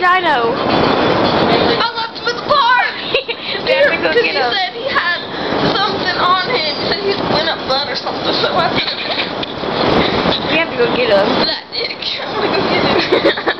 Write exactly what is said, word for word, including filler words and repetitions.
dino. I left him at the park. We have to go Because get he him. said he had something on him. He said he went up blood or something. So I We have to go get him. that dick. I'm gonna go get him.